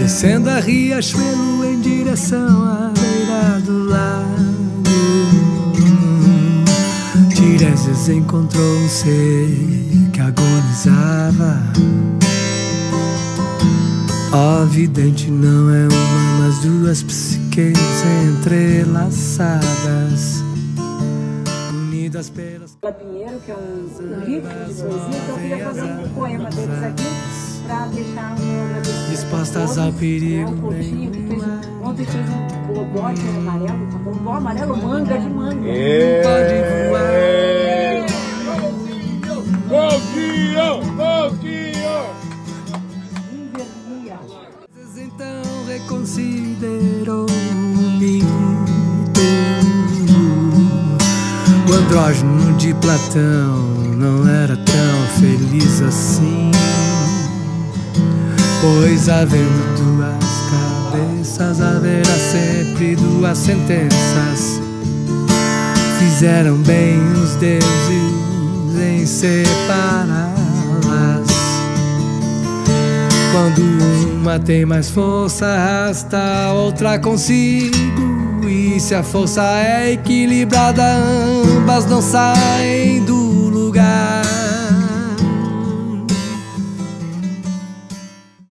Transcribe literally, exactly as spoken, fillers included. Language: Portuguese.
descendo a riachuelo em direção à beira do lago. Tiresias encontrou um ser que agonizava. Ó, vidente, não é uma, mas duas psiques entrelaçadas, unidas pelas... Pinheiro, que é um, um livro de poesia, então eu queria fazer um poema deles aqui para deixar um agradecimento. Dispostas ao perigo. É um Coutinho que fez, ontem fez um bodote amarelo, um bobó amarelo, manga de manga. É. Pode voar. Coutinho! Coutinho! Invernia. Então reconsiderou o mito. O andrógeno de Platão não era tão feliz assim, pois havendo duas cabeças, haverá sempre duas sentenças. Fizeram bem os deuses em separá-las. Quando uma tem mais força, arrasta a outra consigo. E se a força é equilibrada, ambas não saem do lugar.